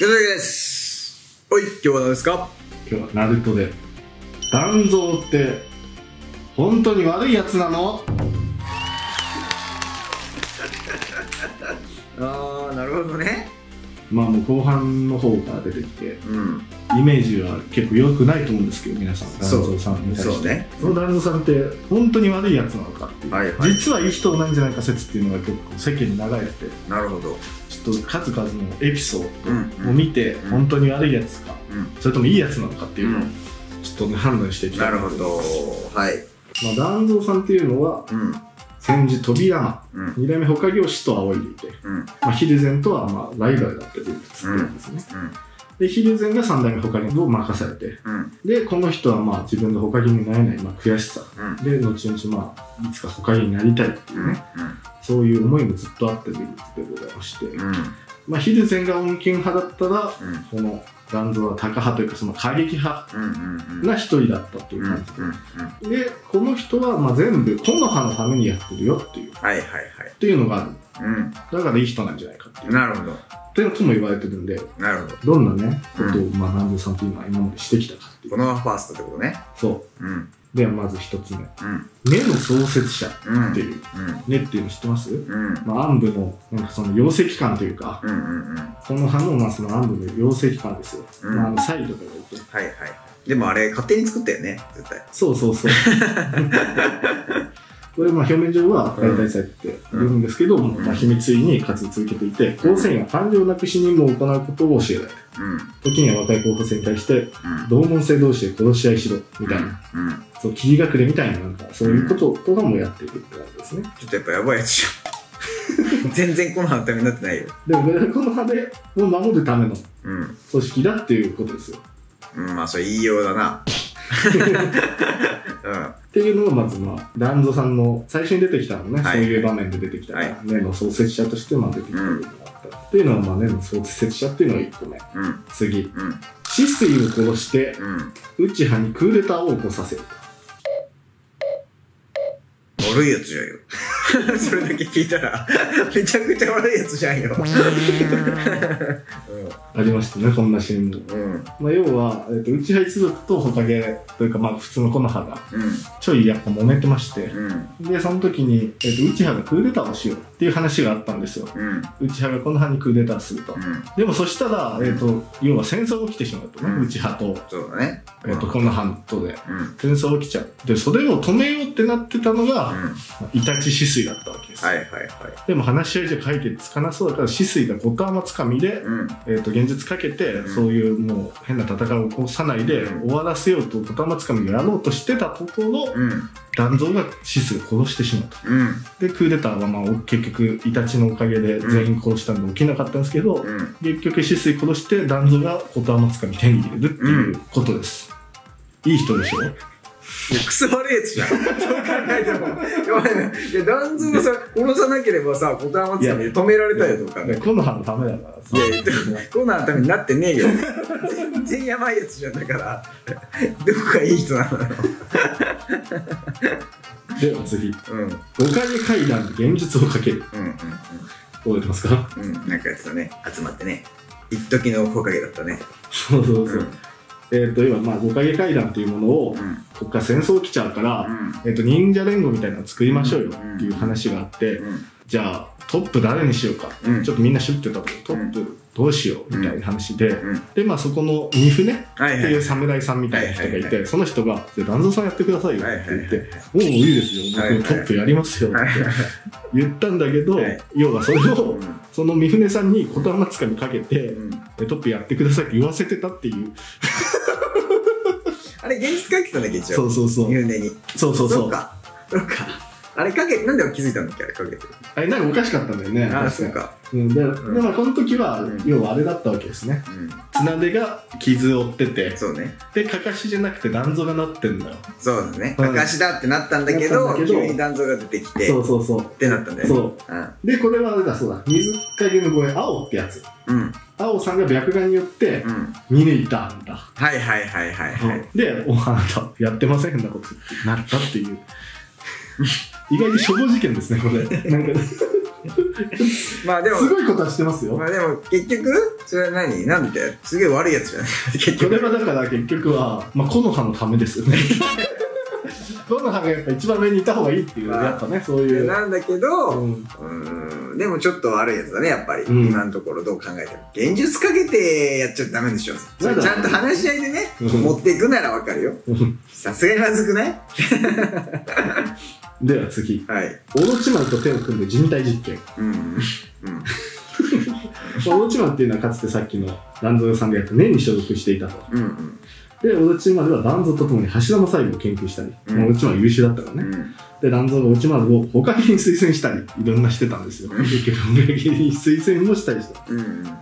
よろしくです。はい、今日は何ですか？ 今日はナルトで団蔵って本当に悪いやつなの？ ああ、なるほどね。 まあもう後半の方から出てきて、イメージは結構良くないと思うんですけど、皆さん団蔵さんに対して、 そうね、 その団蔵さんって本当に悪いやつなのかっていう、 はいはい、 実はいい人なんじゃないか説っていうのが結構世間に流れて、 なるほど、 ちょっと数々のエピソードを見て、本当に悪いやつか、それともいいやつなのかっていうのをちょっと、ね、判断していきたいと思います。なるほど。はい。まあ団蔵さんっていうのは、戦時飛山、2代目火影を師と仰いでいて、秀前とはまあライバルだった人物なんですね。で秀前が3代目火影を任されて、でこの人はまあ自分が火影になれない、まあ、悔しさ、で後々まあいつか火影になりたいっていうね、そういう思いもずっとあった人物でございまして、まあ秀前が穏健派だったら、この団蔵はタカ派というかその過激派が一人だったという感じで、でこの人はまあ全部木の葉のためにやってるよっていうっていうのがある、だからいい人なんじゃないかっていう。なるほど。っていうのとも言われてるんで、なるほど。どんなねことをまあ団蔵さんというのは今までしてきたかっていう。 このファーストってことね。そう。 ではまず一つ目、根の創設者っていう、根っていうの知ってます？まあ暗部のなんかその養成機関というか、この葉のまあその暗部の養成機関ですよ。まあサイとかがいて。はいはい。 でもあれ勝手に作ったよね、絶対。 そうそうそう。これまあ表面上は大体さって言うんですけど、秘密裏に活動続けていて、候補生が感情なく死任務を行うことを教えられる。時には若い候補生に対して、同門生同士で殺し合いしろみたいな、そう霧隠れみたいな、なんかそういうこととかもやっていくって感じですね。 ちょっとやっぱやばいやつじゃん。全然この葉のためになってないよ。 でもこの葉でを守るための組織だっていうことですよ。 まあそれ言いようだな。 っていうのがまずまあ団蔵さんの最初に出てきたのね、そういう場面で出てきた根の創設者として出てきた部分があったっていうのは、まあ根の創設者っていうのが1個目。次、止水を殺して内派にクーデターを起こさせる。 悪いやつじゃんよ。それだけ聞いたらめちゃくちゃ悪いやつじゃんよ。 ありましたね、こんなシーンも。まあ要は内派一族と火影というかまあ普通の木の葉がちょいやっぱ揉めてまして、でその時に内派がクーデターをしようっていう話があったんですよ。内派が木の葉にクーデターすると。でもそしたら要は戦争が起きてしまうとね、内派と木の葉とで戦争が起きちゃう。でそれを止めようってなってたのがイタチ止水だったわけです。でも話し合いじゃ解決つかなそうだから止水が後手甘つかみで現実かけてそういうもう変な戦いを起こさないで終わらせようと後手甘つかみをやろうとしてたところ、団蔵が止水を殺してしまうと。でクーデターはまあ結局イタチのおかげで全員殺したんで起きなかったんですけど、結局止水殺して団蔵が後手甘つかみ手に入れるっていうことです。いい人でしょ？ いや、クソ悪いやつじゃん。そう考えても。いや、団蔵がさ、殺さなければさ、後手甘つかみで止められたよとか。 木の葉のためだからさ。 いや、木の葉のためになってねえよ。全然やばいやつじゃん。だから、どこがいい人なのよ。 では次。五影階段で現実をかける。覚えてますか？ なんかやつだね。集まってね。一時の火影だったね。 そうそうそう。要はまあ五影階段っていうものをここから戦争来ちゃうから忍者連合みたいなのを作りましょうよっていう話があって、じゃあトップ誰にしようか、ちょっとみんな知ってたとトップどうしようみたいな話で、でまあそこの三船っていう侍さんみたいな人がいて、その人が「団蔵さんやってくださいよ」って言って「おおいいですよ僕トップやりますよ」って言ったんだけど、要はそれをその三船さんに言霊つかみかけてトップやってくださいって言わせてたっていう。 あれ現実書いてたんだっけ一応。 そうそうそう。 入念に。 そうそうそう。 そうか。あれなんで気づいたんだっけあれかけてる。 あれなんかおかしかったんだよね。 ああそうか。 でもこの時は要はあれだったわけですね。綱手が傷を負ってて。そうね。でかかしじゃなくて団蔵がなってんだよ。 そうだね。かかしだってなったんだけど急に団蔵が出てきて。そうそうそう。ってなったんだよね。そう。でこれはあれだそうだ。水影の声青ってやつ。青さんが白眼によって見抜いたんだ。はいはいはいはいはい。で、あなたやってません変なことってなったっていう。意外に初動事件ですねこれ。なんかまあでもすごいことはしてますよ。 まあでも結局それはなんですげえ悪いやつじゃない結局。それはだから結局はまあ木の葉のためですよね。木の葉がやっぱ一番上にいた方がいいっていう、やっぱね、そういうなんだけど、でもちょっと悪いやつだね、やっぱり、今のところどう考えても現実かけてやっちゃダメでしょ。ちゃんと話し合いでね、持っていくならわかるよ。さすがにまずくない？ では次、オロチマルと手を組んで人体実験。オロチマルっていうのはかつてさっきの団蔵さんがやった年に所属していたと。で、オロチマルは団蔵とともに柱の細部を研究したり、オロチマル優秀だったからね。で、団蔵がオロチマルをほかげに推薦したり、いろんなしてたんですよ。結局、ほかげに推薦もしたりして。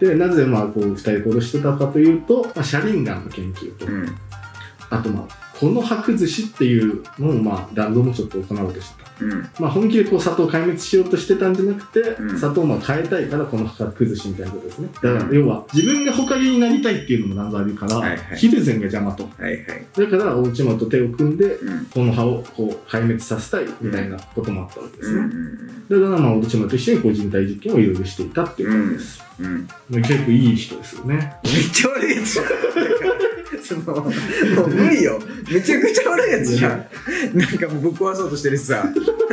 で、なぜまあこう2人殺してたかというと、車輪ガンの研究と、あとまあ、この葉崩しっていうのをまあ団蔵もちょっと行おうとしてた。まあ本気でこう砂糖を壊滅しようとしてたんじゃなくて、砂糖をまあ変えたいからこの葉崩しみたいなことですね。だから要は自分がほかげになりたいっていうのも団蔵あるから、ヒルゼンが邪魔と。だからオロチマルと手を組んで、この葉をこう壊滅させたいみたいなこともあったわけですね。だからまあオロチマルと一緒にこう人体実験をいろいろしていたっていう感じです。結構いい人ですよね。 めっちゃ悪いやつじゃん。もう無理よ。めちゃくちゃ悪いやつじゃん。なんかもうぶっ壊そうとしてるしさ。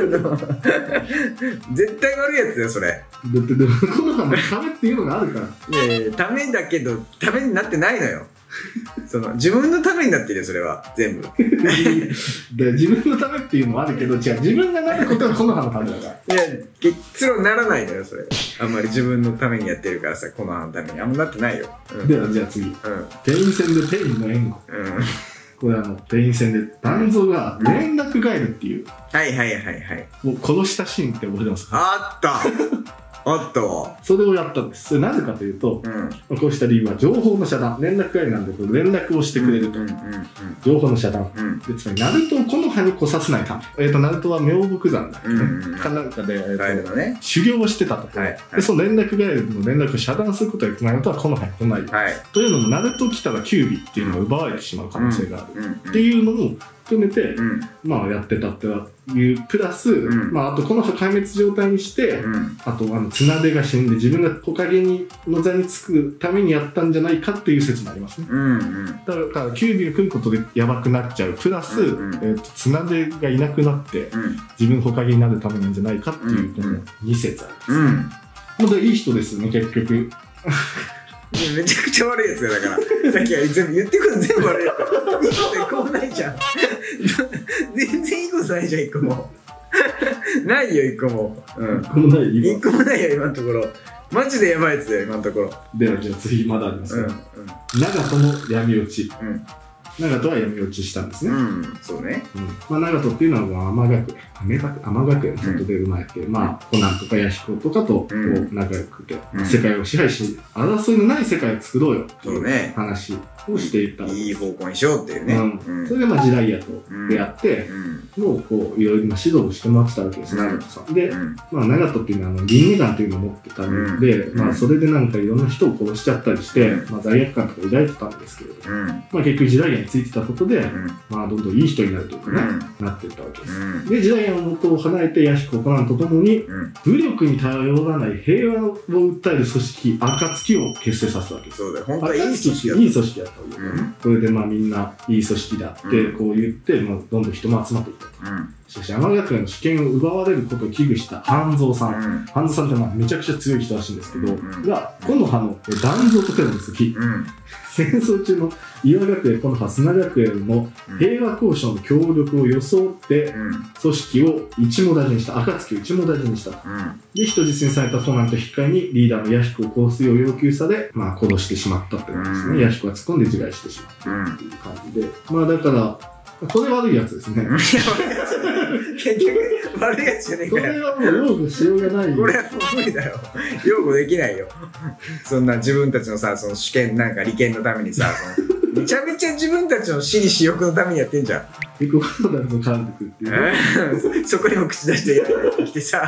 絶対悪いやつだよそれ。 だってでもこの葉のためっていうのがあるから。 いやいや、ためだけどためになってないのよ。自分のためになってるよそれは全部。 で自分のためっていうのもあるけど、違う、自分がなることはこの葉のためだから。 いや結論ならないのよそれ。あんまり自分のためにやってるからさ、この葉のためにあんまなってないよ。 ではじゃあ次、店員戦でペインの援護。これ店員戦で団蔵が連絡ガエルっていう、もう殺したシーンって覚えてますか？ あったあったわ。 それをやったんです。それなぜかというと、こうした理由は情報の遮断、連絡ガエルなんで連絡をしてくれると。情報の遮断。つまりナルトをこの葉に来させないため。ナルトは妙木山だっけかなんかで修行をしてたと。でその連絡ガエルの連絡を遮断することでナルトはこの葉に来ない。というのもナルト来たらキュービっていうのが奪われてしまう可能性があるっていうのも含めて、まあやってたっていうプラス、まああとこの葉壊滅状態にして、あと綱手が死んで自分が木陰の座につくためにやったんじゃないかっていう説もありますね。だからキュービが来ることでやばくなっちゃうプラス、綱手がいなくなって自分木陰になるためなんじゃないかっていうこの2説あります。まだいい人ですよね結局。 めちゃくちゃ悪いやつだから。さっきは全部言ってくる全部悪いやつ。いいこと一個もないじゃん。全然いいことないじゃん、一個も。ないよ、一個も。 一個もないよ、 一個もないよ、今のところ。マジでやばいやつだよ、今のところ。 では、じゃあ次まだありますよ。長門の闇落ち。長門は闇落ちしたんですね。 そうね。 まあ長門っていうのは天学園の里で生まれて、まあコナンとかヤヒコとかと仲良くて、世界を支配し、争いのない世界を作ろうよっていう話をしていた。 いい方向にしようっていうね。 それでまあ時代屋と出会って、もうこういろいろな指導をしてもらってたわけです、長門さん。で、まあ長門っていうのは輪廻眼っていうのを持ってたので、まあそれでなんかいろんな人を殺しちゃったりして、まあ罪悪感とか抱いてたんですけれど、まあ結局時代屋についてたことで、まあどんどんいい人になるというかね、なっていったわけです。で、時代屋の元を離れてヤヒココナンとともに、武力に頼らない平和を訴える組織、暁を結成させたわけです。 そうだよ、本当はいい組織だった。いい組織だったわけですね。これでまあみんないい組織だってこう言って、まあどんどん人も集まっていったと。しかし山学園の主権を奪われることを危惧した半蔵さん。半蔵さんってまあめちゃくちゃ強い人らしいんですけど、が、木の葉の団蔵と手を結び、戦争中の岩学園、木の葉砂学園の平和交渉の協力を装って、組織を一網打尽にした、暁を一網打尽にした。で、人質にされたコナンと引き換えにリーダーのヤヒコを殺すよう要求され、まあ殺してしまったってことですね。ヤヒコが突っ込んで自害してしまったっていう感じで。まあだから、これ悪いやつですね。 結局悪いやつじゃねえかよ。 これはもう擁護しようがない。 これはもう無理だよ。擁護できないよ。そんな自分たちのさ、その試験なんか利権のためにさ、めちゃめちゃ自分たちの私利私欲のためにやってんじゃん。 結構カナダの絡んでくるっていう、 そこにも口出してきてさ、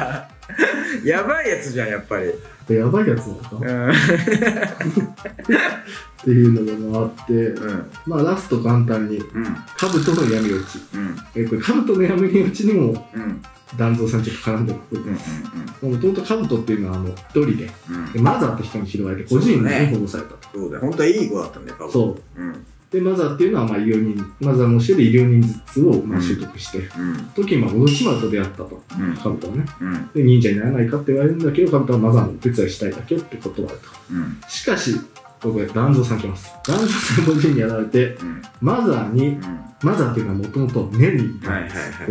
やばいやつじゃん、やっぱり。 やばいやつなのかっていうのがあって、まあラスト簡単に兜の闇落ち、これ兜の闇落ちにも団蔵さんちょっと絡んでる。もともと兜っていうのは一人でマザーって人に拾われて孤児院に保護された。 そうだよ、本当はいい子だったんだよ、 そう。でマザーっていうのは医療人、マザーの教えで医療人術を習得して、時にオロチマルと出会ったと、兜はね。で忍者にならないかって言われるんだけど、兜はマザーのお手伝いしたいだけって断ると。しかしここで団蔵さん来ます。団蔵さん個人にやられて、マザーに、マザーっていうのはもともとネリーなんです。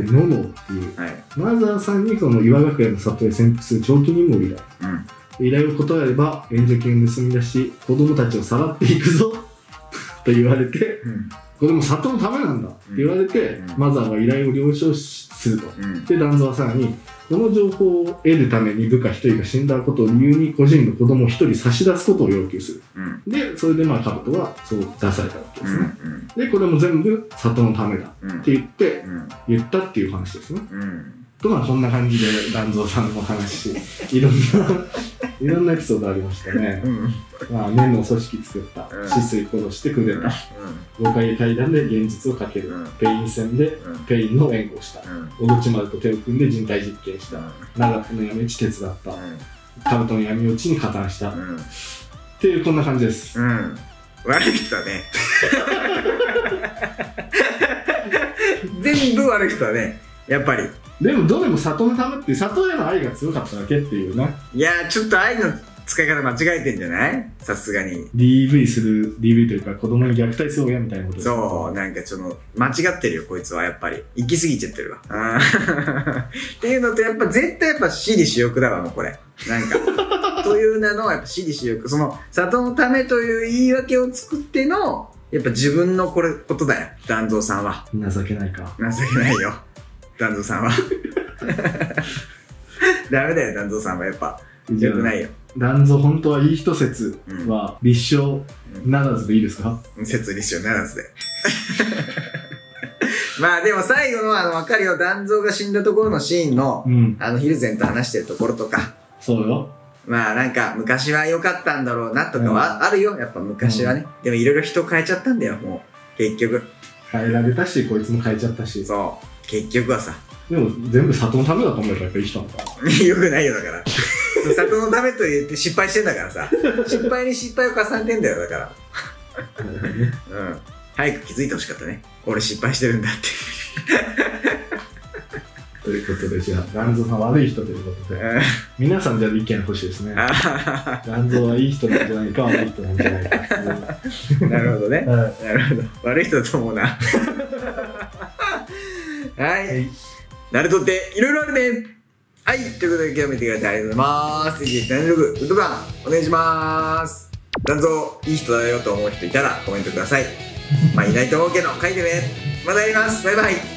ノノっていう、マザーさんにその岩学園の里へ潜伏する長期任務を依頼。依頼を断れば援助金を盗み出し、子供たちをさらっていくぞと言われて、これも里のためなんだって言われて、マザーは依頼を了承すると。で、団蔵はさらに、この情報を得るために部下一人が死んだことを理由に個人の子供を一人差し出すことを要求する。で、それで兜はそう出されたわけですね。で、これも全部里のためだって言ったっていう話ですね。とまあこんな感じで団蔵さんの話、いろんなエピソードありましたね。まあ念の組織作った、止水殺してくれた、5回階段で現実をかける、ペイン戦でペインの援護した、オロチマルと手を組んで人体実験した、長門の闇落ち手伝った、兜の闇落ちに加担した、っていうこんな感じです。 悪い人だね。全部悪い人だね、やっぱり。 でもどれも里のためって里への愛が強かっただけっていうね。 いやー、ちょっと愛の使い方間違えてんじゃない？さすがに DV というか子供に虐待する親みたいなことです。 そう、なんかちょっと間違ってるよこいつは。やっぱり行き過ぎちゃってるわ。っていうのとやっぱ絶対やっぱ私利私欲だわ、もうこれなんかという名のやっぱ私利私欲、その里のためという言い訳を作ってのやっぱ自分のことだよ、団蔵さんは。 情けないか。 情けないよ団蔵さんは。ダメだよ団蔵さんは、やっぱ良くないよ。 団蔵本当はいい人説は立証ならずでいいですか？ 説立証ならずで。まあでも最後の分かるよ、団蔵が死んだところのシーンの、ヒルゼンと話してるところとか。 そうよ。 まあなんか昔は良かったんだろうなとかはあるよ、やっぱ昔はね。でもいろいろ人変えちゃったんだよ、もう結局。 変えられたし、こいつも変えちゃったし。 そう。結局はさ。 でも全部里のためだと思えばやっぱいい人なのかな。 よくないよ、だから。里のためと言って失敗してんだからさ。失敗に失敗を重ねてんだよ、だから。早く気づいてほしかったね。俺失敗してるんだって。 ということで、じゃあ、団蔵さん悪い人ということで、皆さんじゃあ意見欲しいですね。団蔵はいい人なんじゃないか、悪い人なんじゃないか。 なるほどね。なるほど。悪い人だと思うな。はい。ナルトっていろいろあるね。はい。ということで、今日見てくれてありがとうございます。76、ウッドバン、お願いします。団蔵、いい人だよと思う人いたらコメントください。まあ、いないと思うけど、書いてね。またやります。バイバイ。